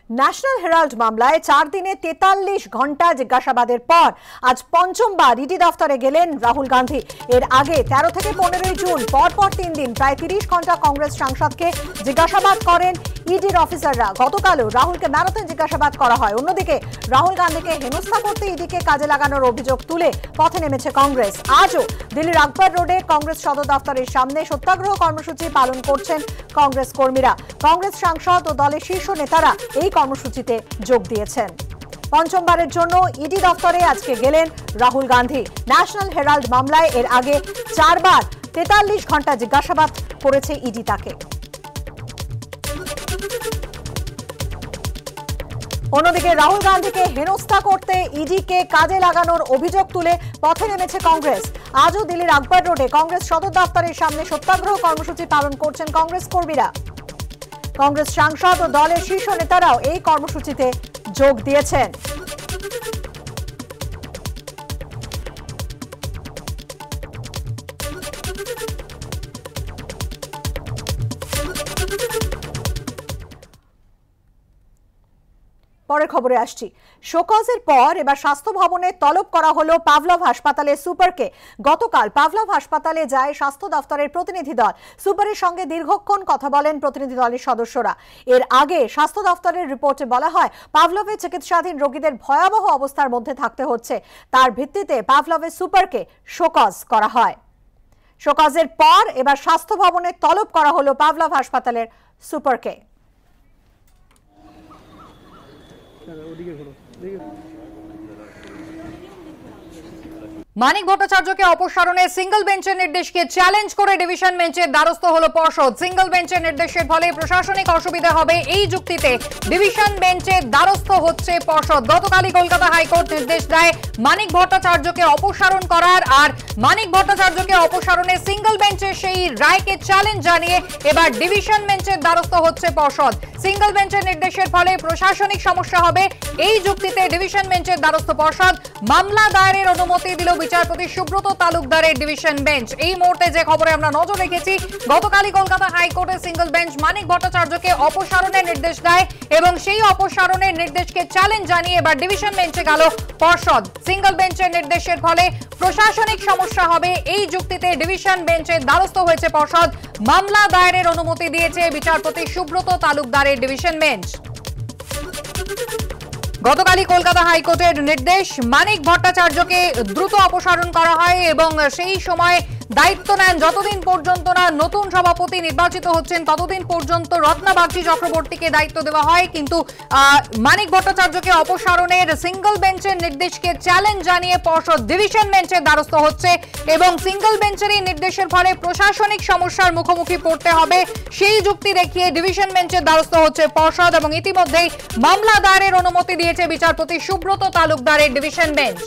National Herald মামলায় 4 দিনে 43 ঘন্টা জিজ্ঞাসাবাদের পর আজ পঞ্চমবার ইডি দফতরে গেলেন রাহুল গান্ধী। এর আগে 13 থেকে 15 জুন পরপর 3 দিন প্রায় 30 ঘন্টা কংগ্রেস সাংসদকে জিজ্ঞাসাবাদ করেন ইডির অফিসাররা। গতকালও রাহুলকে ম্যারাথন জিজ্ঞাসাবাদ করা হয়। অন্যদিকে রাহুল গান্ধীকে হেনস্থা করতে ইডিকে কাজে লাগানোর অভিযোগ তুলে পথে নেমেছে কংগ্রেস। আজও দিল্লির আকবর রোডে কংগ্রেস সদর দফতরের সামনে সত্যাগ্রহ কর্মসূচি পালন করছেন কংগ্রেস কর্মীরা। কংগ্রেস সাংসদ ও দলের শীর্ষ নেতারা এই কর্মসূচিতে যোগ দিয়েছেন। পঞ্চমবারের জন্য ইডি দফতরে আজকে গেলেন রাহুল গান্ধী। ন্যাশনাল হেরাল্ড মামলায় এর আগে 4 বার 43 ঘন্টা জিজ্ঞাসাবাদ করেছে ইডি তাকে। অন্যদিকে রাহুল গান্ধীকে হেনস্থা করতে ইডিকে কাজে লাগানোর অভিযোগ তুলে পথে নেমেছে কংগ্রেস। আজও দিল্লির আকবর রোডে কংগ্রেস সদর দফতরের সামনে সত্যাগ্রহ কর্মসূচি পালন করছেন কংগ্রেস কর্মীরা। কংগ্রেস সাংসদ ও দলের শীর্ষ নেতারাও এই কর্মসূচিতে যোগ দিয়েছেন। পরের খবরে আসছি। শোকজের পর এবার স্বাস্থ্য ভবনে তলব করা হলো পাভলভ হাসপাতালের সুপারকে। গতকাল পাভলভ হাসপাতালে যায় স্বাস্থ্য দফতরের প্রতিনিধি দল। সুপারের সঙ্গে দীর্ঘক্ষণ কথা বলেন প্রতিনিধি দলের সদস্যরা। এর আগে স্বাস্থ্য দফতরের রিপোর্টে বলা হয় পাভলভে চিকিৎসাধীন রোগীদের ভয়াবহ অবস্থার মধ্যে থাকতে হচ্ছে। তার ভিত্তিতে পাভলভের সুপারকে শোকজ করা হয়। শোকজের পর এবার স্বাস্থ্য ভবনে তলব করা হলো পাভলভ হাসপাতালের সুপারকে। মানিক ভট্টাচার্যকে অপসারণে সিঙ্গল বেঞ্চের নির্দেশকে চ্যালেঞ্জ করে ডিভিশন বেঞ্চের দ্বারস্থ হলো পর্ষদ। সিঙ্গল বেঞ্চের নির্দেশের ফলে প্রশাসনিক অসুবিধা হবে, এই যুক্তিতে ডিভিশন বেঞ্চের দ্বারস্থ হচ্ছে পর্ষদ। গতকালই কলকাতা হাইকোর্ট নির্দেশ দেয় মানিক ভট্টাচার্যকে অপসারণ করার, আর মানিক ভট্টাচার্যকে অপসারণে সিঙ্গল বেঞ্চের সেই রায়কে চ্যালেঞ্জ জানিয়ে এবার ডিভিশন বেঞ্চের দ্বারস্থ হচ্ছে পর্ষদ। সিঙ্গল বেঞ্চের নির্দেশের ফলে প্রশাসনিক সমস্যা হবে, এই যুক্তিতে ডিভিশন বেঞ্চের দ্বারস্থ পর্ষদ। মামলা দায়েরের অনুমতি দিল বিচারপতি সুব্রত তালুকদারের ডিভিশন বেঞ্চ। এই মুহূর্তে যে খবরে আমরা নজর রেখেছি, গতকালই কলকাতা হাইকোর্টের সিঙ্গল বেঞ্চ মানিক ভট্টাচার্যকে অপসারণের নির্দেশ দেয় এবং সেই অপসারণের নির্দেশকে চ্যালেঞ্জ জানিয়ে এবার ডিভিশন বেঞ্চে গেল পর্ষদ। সিঙ্গল বেঞ্চের নির্দেশের ফলে প্রশাসনিক সমস্যা হবে, এই যুক্তিতে ডিভিশন বেঞ্চের দ্বারস্থ হয়েছে পর্ষদ। মামলা দায়েরের অনুমতি দিয়েছে বিচারপতি সুব্রত তালুকদারের ডিভিশন বেঞ্চ। গতকালই কলকাতা হাইকোর্টের নির্দেশ মানিক ভট্টাচার্যকে দ্রুত অপসারণ করা হয় এবং সেই সময় দায়িত্ব নেন যতদিন পর্যন্ত না নতুন সভাপতি নির্বাচিত হচ্ছেন ততদিন পর্যন্ত রত্না বাগচি চক্রবর্তীকে দায়িত্ব দেওয়া হয়। কিন্তু মানিক ভট্টাচার্যকে অপসারণের সিঙ্গল বেঞ্চের নির্দেশকে চ্যালেঞ্জ জানিয়ে পর্ষদ ডিভিশন বেঞ্চের দ্বারস্থ হচ্ছে এবং সিঙ্গল বেঞ্চের এই নির্দেশের ফলে প্রশাসনিক সমস্যার মুখোমুখি পড়তে হবে, সেই যুক্তি দেখিয়ে ডিভিশন বেঞ্চের দ্বারস্থ হচ্ছে পর্ষদ এবং ইতিমধ্যেই মামলা দায়েরের অনুমতি দিয়েছে বিচারপতি সুব্রত তালুকদারের ডিভিশন বেঞ্চ।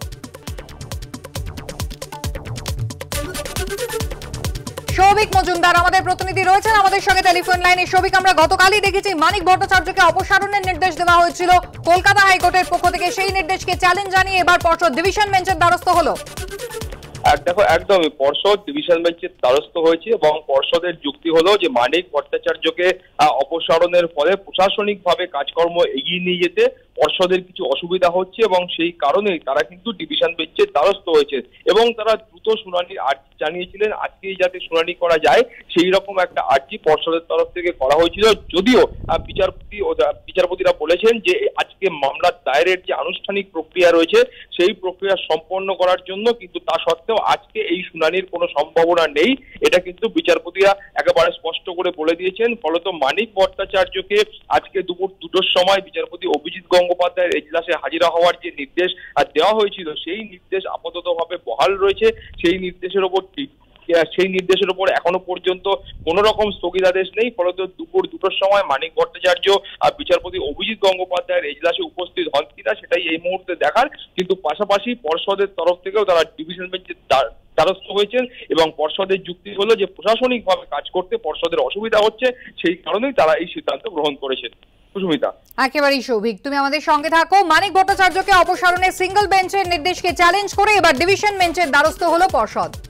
সৌভিক মজুমদার আমাদের প্রতিনিধি রয়েছেন আমাদের সঙ্গে টেলিফোন লাইনে। সৌভিক, আমরা গতকালই দেখেছি মানিক ভট্টাচার্যকে অপসারণের নির্দেশ দেওয়া হয়েছিল কলকাতা হাইকোর্টের পক্ষ থেকে, সেই নির্দেশকে চ্যালেঞ্জ জানিয়ে এবার পর্ষদ ডিভিশন বেঞ্চের দ্বারস্থ হলো। দেখো, একদমই পর্ষদ ডিভিশন বেঞ্চের দ্বারস্থ হয়েছে এবং পর্ষদের যুক্তি হলো যে মানিক ভট্টাচার্যকে অপসারণের ফলে প্রশাসনিকভাবে কাজকর্ম এগিয়ে নিয়ে যেতে পর্ষদের কিছু অসুবিধা হচ্ছে এবং সেই কারণেই তারা কিন্তু ডিভিশন বেঞ্চের দ্বারস্থ হয়েছে এবং তারা দ্রুত শুনানির আর্জি জানিয়েছিলেন। আজকেই যাতে শুনানি করা যায় সেই রকম একটা আর্জি পর্ষদের তরফ থেকে করা হয়েছিল, যদিও বিচারপতিরা বলেছেন যে আজকে মামলা দায়েরের যে আনুষ্ঠানিক প্রক্রিয়া রয়েছে সেই প্রক্রিয়া সম্পন্ন করার জন্য, কিন্তু তা সত্ত্বেও আজকে এই শুনানির কোনো সম্ভাবনা নেই, এটা কিন্তু বিচারপতিরা একেবারে স্পষ্ট করে বলে দিয়েছেন। ফলত মানিক ভট্টাচার্যকে আজকে দুপুর 2টোর সময় বিচারপতি অভিজিৎ গঙ্গোপাধ্যায়ের এজলাসে হাজিরা হওয়ার যে নির্দেশ দেওয়া হয়েছিল সেই নির্দেশ আপাততভাবে বহাল রয়েছে। সেই নির্দেশের উপর এখনো পর্যন্ত কোন রকম স্থগিতাদেশ নেই। ফলত দুপুর 2টোর সময় মানিক ভট্টাচার্য বিচারপতি অভিজিৎ গঙ্গোপাধ্যায়ের এজলাসে উপস্থিত হন কিনা সেটাই এই মুহূর্তে দেখার। কিন্তু পাশাপাশি পর্ষদের তরফ থেকেও তারা ডিভিশন বেঞ্চের দ্বারস্থ হয়েছেন এবং পর্ষদের যুক্তি হলো যে প্রশাসনিকভাবে কাজ করতে পর্ষদের অসুবিধা হচ্ছে, সেই কারণেই তারা এই সিদ্ধান্ত গ্রহণ করেছেন। সুস্মিতা, একেবারেই সৌভিক, তুমি আমাদের সঙ্গে থাকো। মানিক ভট্টাচার্যকে অপসারণে সিঙ্গল বেঞ্চের নির্দেশকে চ্যালেঞ্জ করে এবার ডিভিশন বেঞ্চের দ্বারস্থ হলো পর্ষদ।